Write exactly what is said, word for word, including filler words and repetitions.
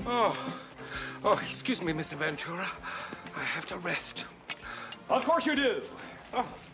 Oh, oh, excuse me, Mister Ventura. I have to rest. Of course you do. Oh.